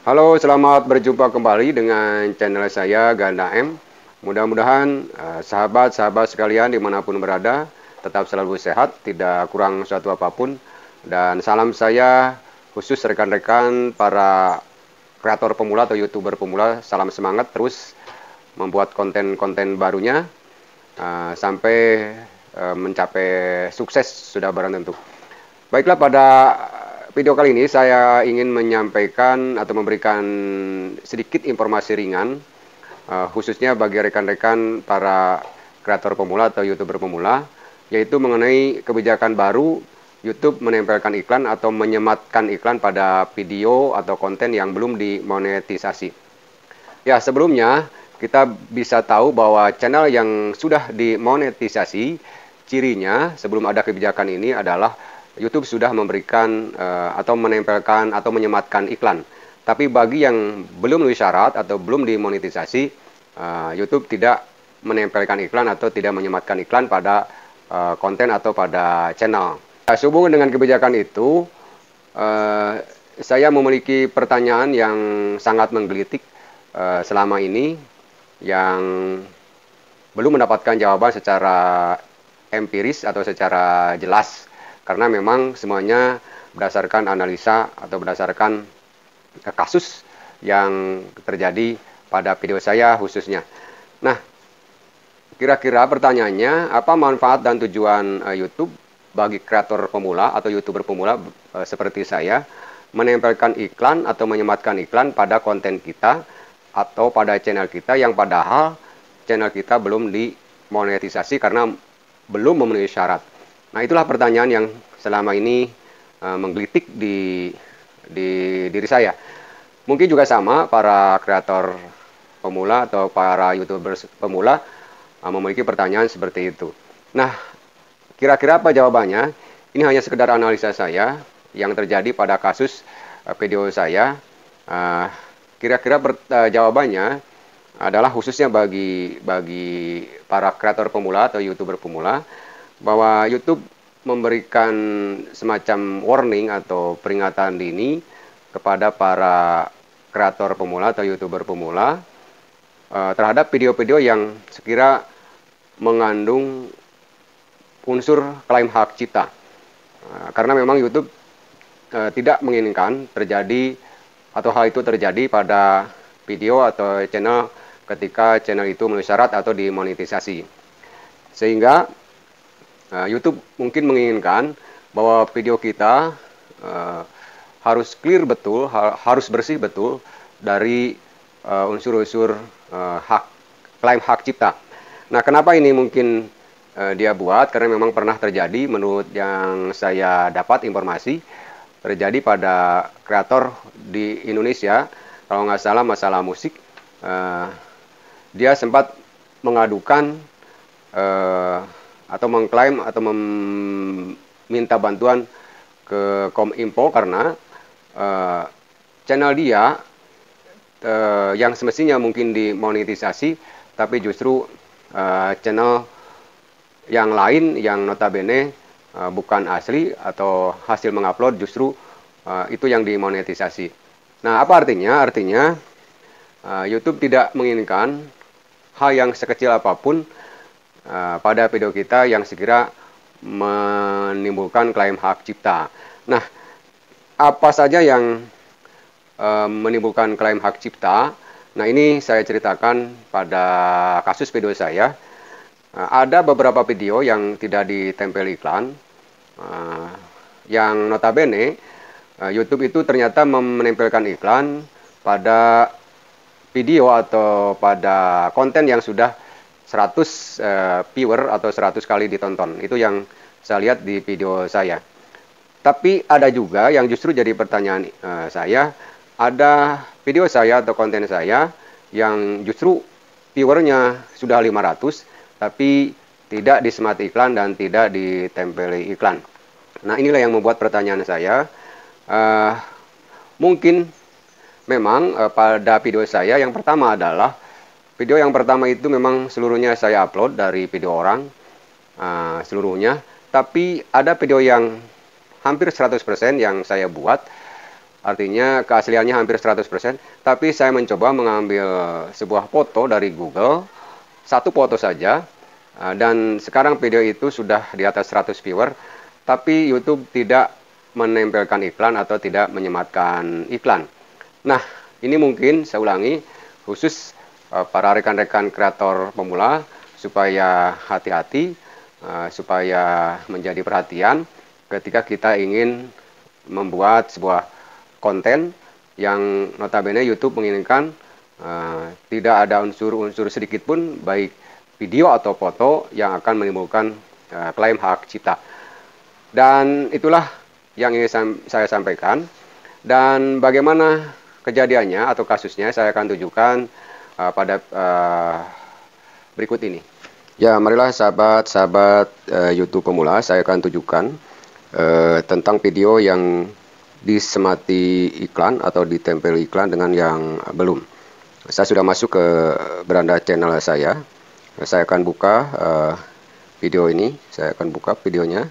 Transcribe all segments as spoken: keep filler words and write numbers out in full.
Halo, selamat berjumpa kembali dengan channel saya Ganda M. Mudah-mudahan eh, sahabat-sahabat sekalian dimanapun berada tetap selalu sehat, tidak kurang suatu apapun. Dan salam saya khusus rekan-rekan para kreator pemula atau youtuber pemula. Salam semangat terus membuat konten-konten barunya eh, sampai eh, mencapai sukses sudah barang tentu. Baiklah, pada video kali ini saya ingin menyampaikan atau memberikan sedikit informasi ringan, uh, khususnya bagi rekan-rekan para kreator pemula atau youtuber pemula, yaitu mengenai kebijakan baru YouTube menempelkan iklan atau menyematkan iklan pada video atau konten yang belum dimonetisasi. Ya, sebelumnya kita bisa tahu bahwa channel yang sudah dimonetisasi, cirinya sebelum ada kebijakan ini adalah YouTube sudah memberikan uh, atau menempelkan atau menyematkan iklan. Tapi bagi yang belum memenuhi syarat atau belum dimonetisasi, uh, YouTube tidak menempelkan iklan atau tidak menyematkan iklan pada uh, konten atau pada channel. Nah, sehubungan dengan kebijakan itu, uh, saya memiliki pertanyaan yang sangat menggelitik uh, selama ini yang belum mendapatkan jawaban secara empiris atau secara jelas. Karena memang semuanya berdasarkan analisa atau berdasarkan kasus yang terjadi pada video saya khususnya. Nah, kira-kira pertanyaannya, apa manfaat dan tujuan uh, YouTube bagi kreator pemula atau youtuber pemula uh, seperti saya menempelkan iklan atau menyematkan iklan pada konten kita atau pada channel kita yang padahal channel kita belum dimonetisasi karena belum memenuhi syarat. Nah, itulah pertanyaan yang selama ini uh, menggelitik di, di diri saya. Mungkin juga sama para kreator pemula atau para youtubers pemula uh, memiliki pertanyaan seperti itu. Nah, kira-kira apa jawabannya? Ini hanya sekedar analisa saya yang terjadi pada kasus uh, video saya. Uh, kira-kira uh, jawabannya adalah khususnya bagi bagi para kreator pemula atau youtuber pemula, bahwa YouTube memberikan semacam warning atau peringatan dini kepada para kreator pemula atau youtuber pemula uh, terhadap video-video yang sekira mengandung unsur klaim hak cipta. Uh, karena memang YouTube uh, tidak menginginkan terjadi atau hal itu terjadi pada video atau channel ketika channel itu memenuhi syarat atau dimonetisasi. Sehingga Uh, YouTube mungkin menginginkan bahwa video kita uh, harus clear betul, ha harus bersih betul dari unsur-unsur uh, uh, hak klaim hak cipta. Nah, kenapa ini mungkin uh, dia buat? Karena memang pernah terjadi, menurut yang saya dapat informasi, terjadi pada kreator di Indonesia, kalau nggak salah masalah musik, uh, dia sempat mengadukan uh, atau mengklaim atau meminta bantuan ke Kominfo karena uh, channel dia uh, yang semestinya mungkin dimonetisasi, tapi justru uh, channel yang lain yang notabene uh, bukan asli atau hasil mengupload justru uh, itu yang dimonetisasi. Nah, apa artinya? Artinya uh, YouTube tidak menginginkan hal yang sekecil apapun Uh, pada video kita yang sekira menimbulkan klaim hak cipta. Nah, apa saja yang uh, menimbulkan klaim hak cipta? Nah, ini saya ceritakan pada kasus video saya. Uh, ada beberapa video yang tidak ditempel iklan, uh, yang notabene uh, YouTube itu ternyata menempelkan iklan pada video atau pada konten yang sudah seratus uh, viewer atau seratus kali ditonton. Itu yang saya lihat di video saya. Tapi ada juga yang justru jadi pertanyaan uh, saya, ada video saya atau konten saya yang justru viewernya sudah lima ratus, tapi tidak disemati iklan dan tidak ditempeli iklan. Nah, inilah yang membuat pertanyaan saya. Uh, mungkin memang uh, pada video saya yang pertama adalah video yang pertama itu memang seluruhnya saya upload dari video orang, uh, seluruhnya. Tapi ada video yang hampir seratus persen yang saya buat artinya keasliannya hampir seratus persen. Tapi saya mencoba mengambil sebuah foto dari Google, satu foto saja, dan sekarang video itu sudah di atas seratus viewer, tapi YouTube tidak menempelkan iklan atau tidak menyematkan iklan. Nah, ini mungkin saya ulangi, khusus uh, para rekan-rekan kreator pemula, supaya hati-hati, uh, supaya menjadi perhatian ketika kita ingin membuat sebuah konten yang notabene YouTube menginginkan uh, tidak ada unsur-unsur sedikit pun, baik video atau foto, yang akan menimbulkan uh, klaim hak cipta. Dan itulah yang ingin saya sampaikan. Dan bagaimana kejadiannya atau kasusnya saya akan tunjukkan uh, pada uh, berikut ini. Ya, marilah sahabat-sahabat uh, YouTube pemula, saya akan tunjukkan uh, tentang video yang disemati iklan atau ditempel iklan dengan yang belum. Saya sudah masuk ke beranda channel saya. Saya akan buka uh, video ini. Saya akan buka videonya.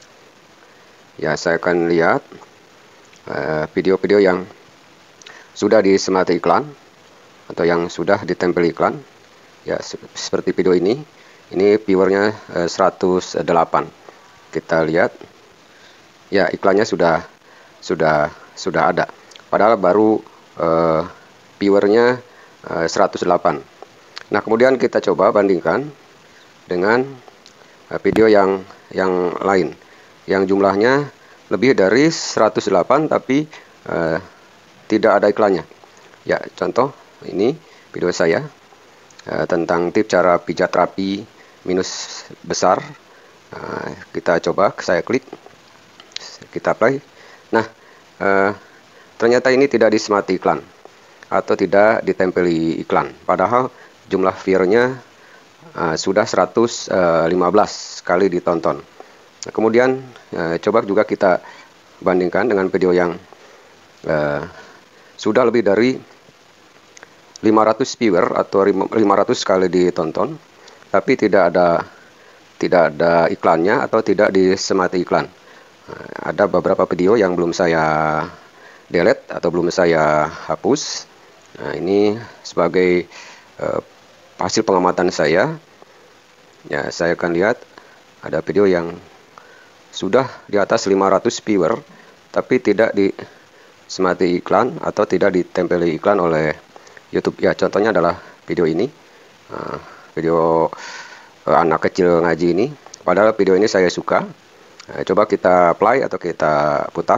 Ya, saya akan lihat video-video uh, yang sudah disemati iklan atau yang sudah ditempel iklan. Ya, se seperti video ini. Ini viewernya uh, seratus delapan. Kita lihat. Ya, iklannya sudah sudah sudah ada. Padahal baru uh, viewernya uh, seratus delapan. Nah, kemudian kita coba bandingkan dengan uh, video yang yang lain yang jumlahnya lebih dari seratus delapan tapi uh, tidak ada iklannya. Ya, contoh ini video saya uh, tentang tips cara pijat rapi minus besar. Uh, kita coba, saya klik, kita play. Nah, uh, ternyata ini tidak disemati iklan atau tidak ditempeli iklan, padahal jumlah viewernya uh, sudah seratus lima belas kali ditonton. Nah, kemudian uh, coba juga kita bandingkan dengan video yang uh, sudah lebih dari lima ratus viewer atau lima ratus kali ditonton, tapi tidak ada tidak ada iklannya atau tidak disemati iklan. Nah, ada beberapa video yang belum saya delete atau belum saya hapus. Nah, ini sebagai uh, hasil pengamatan saya. Ya, saya akan lihat ada video yang sudah di atas lima ratus viewer tapi tidak disemati iklan atau tidak ditempeli iklan oleh YouTube. Ya, contohnya adalah video ini, uh, video uh, anak kecil ngaji ini. Padahal video ini saya suka. Uh, coba kita play atau kita putar.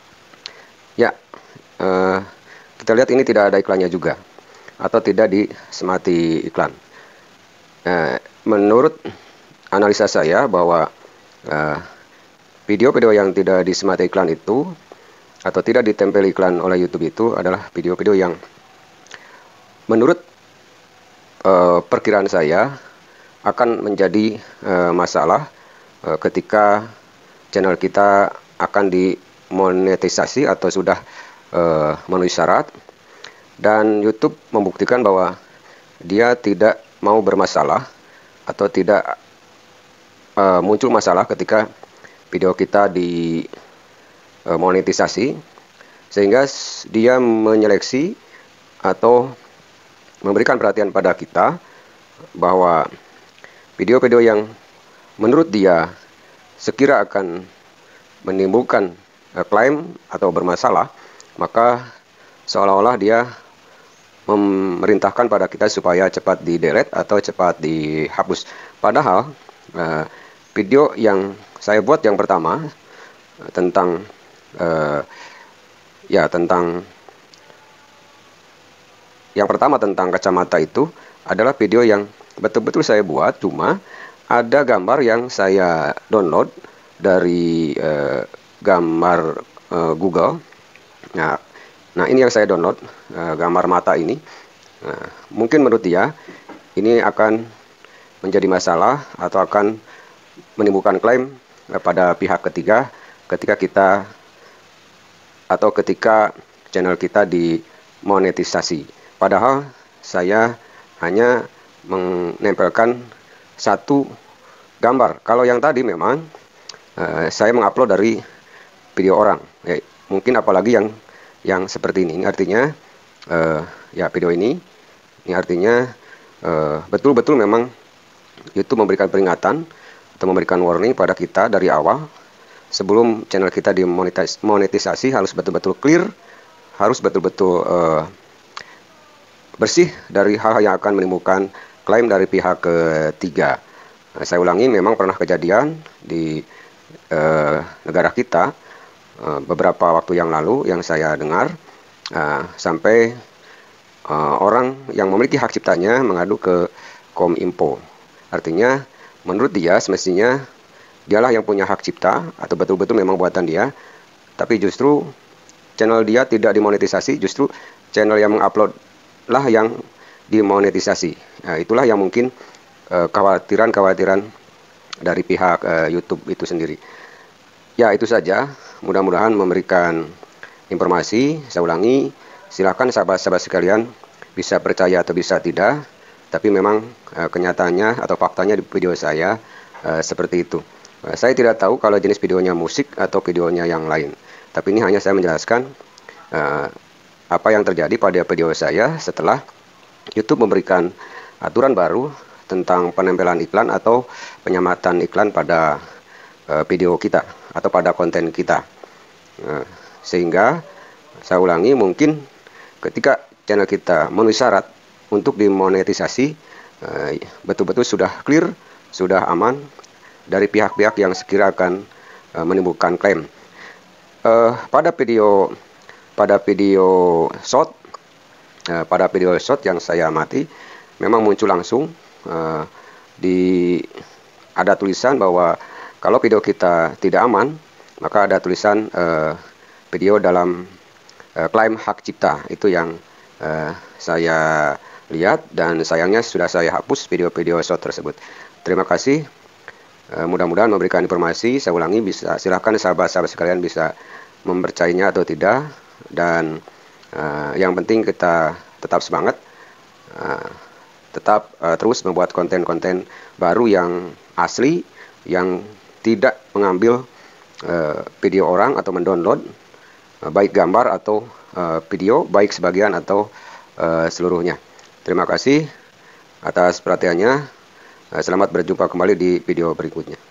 Ya, uh, kita lihat ini tidak ada iklannya juga atau tidak disemati iklan. Uh, menurut analisa saya bahwa uh, video-video yang tidak disemati iklan itu atau tidak ditempel iklan oleh YouTube itu adalah video-video yang menurut uh, perkiraan saya akan menjadi uh, masalah uh, ketika channel kita akan dimonetisasi atau sudah uh, memenuhi syarat, dan YouTube membuktikan bahwa dia tidak mau bermasalah atau tidak uh, muncul masalah ketika video kita di e, monetisasi, sehingga dia menyeleksi atau memberikan perhatian pada kita bahwa video-video yang menurut dia sekira akan menimbulkan e, klaim atau bermasalah, maka seolah-olah dia memerintahkan pada kita supaya cepat di delete atau cepat dihapus. Padahal e, video yang saya buat yang pertama tentang uh, ya tentang yang pertama tentang kacamata itu adalah video yang betul-betul saya buat, cuma ada gambar yang saya download dari uh, gambar uh, Google. Nah, nah ini yang saya download, uh, gambar mata ini. Nah, mungkin menurut dia ini akan menjadi masalah atau akan menimbulkan klaim pada pihak ketiga ketika kita atau ketika channel kita dimonetisasi. Padahal saya hanya menempelkan satu gambar. Kalau yang tadi memang uh, saya mengupload dari video orang. Ya, mungkin apalagi yang yang seperti ini. Ini artinya uh, ya video ini, ini artinya betul-betul uh, memang YouTube memberikan peringatan atau memberikan warning pada kita dari awal sebelum channel kita dimonetisasi. Harus betul-betul clear, harus betul-betul uh, bersih dari hal yang akan menimbulkan klaim dari pihak ketiga. Nah, saya ulangi, memang pernah kejadian di uh, negara kita uh, beberapa waktu yang lalu yang saya dengar, uh, sampai uh, orang yang memiliki hak ciptanya mengadu ke Kominfo. Artinya menurut dia semestinya dialah yang punya hak cipta atau betul-betul memang buatan dia, tapi justru channel dia tidak dimonetisasi, justru channel yang mengupload lah yang dimonetisasi. Nah, itulah yang mungkin kekhawatiran-kekhawatiran uh, dari pihak uh, YouTube itu sendiri. Ya, itu saja. Mudah-mudahan memberikan informasi. Saya ulangi, silakan sahabat-sahabat sekalian bisa percaya atau bisa tidak, tapi memang uh, kenyataannya atau faktanya di video saya uh, seperti itu. Uh, saya tidak tahu kalau jenis videonya musik atau videonya yang lain, tapi ini hanya saya menjelaskan uh, apa yang terjadi pada video saya setelah YouTube memberikan aturan baru tentang penempelan iklan atau penyamatan iklan pada uh, video kita atau pada konten kita. Uh, sehingga saya ulangi, mungkin ketika channel kita memenuhi syarat untuk dimonetisasi, uh, betul-betul sudah clear, sudah aman dari pihak-pihak yang sekira akan uh, menimbulkan klaim. Uh, pada video pada video short uh, pada video short yang saya amati, memang muncul langsung uh, di ada tulisan bahwa kalau video kita tidak aman, maka ada tulisan uh, video dalam uh, klaim hak cipta. Itu yang uh, saya lihat, dan sayangnya sudah saya hapus video-video short tersebut. Terima kasih. Uh, mudah-mudahan memberikan informasi. Saya ulangi, bisa silahkan sahabat-sahabat sekalian bisa mempercayainya atau tidak, dan uh, yang penting kita tetap semangat, uh, tetap uh, terus membuat konten-konten baru yang asli, yang tidak mengambil uh, video orang atau mendownload uh, baik gambar atau uh, video, baik sebagian atau uh, seluruhnya. Terima kasih atas perhatiannya. Uh, selamat berjumpa kembali di video berikutnya.